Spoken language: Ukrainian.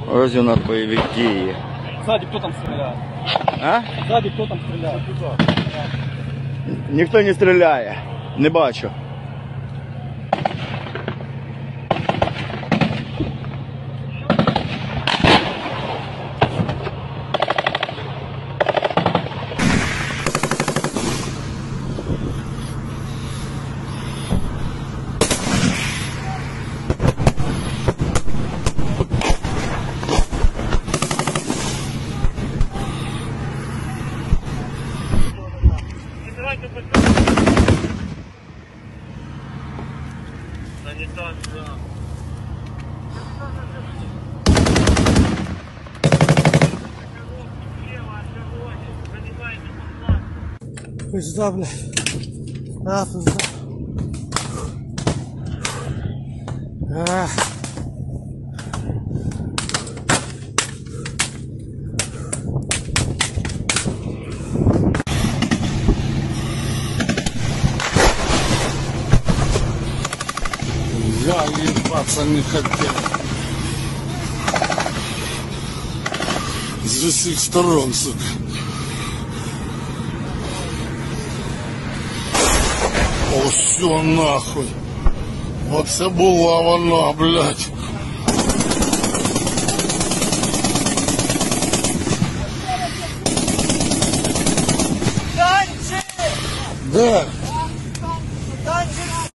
Ось у нас бойові дії. Сзади кто там стреляет? А? Сзади кто там стреляет? Ніхто не стріляє. Не бачу. Пизда, блядь. А, пизда. Я ебаться не хотел. С всех сторон, сука. О, все нахуй. Оце була вона, блядь. Да.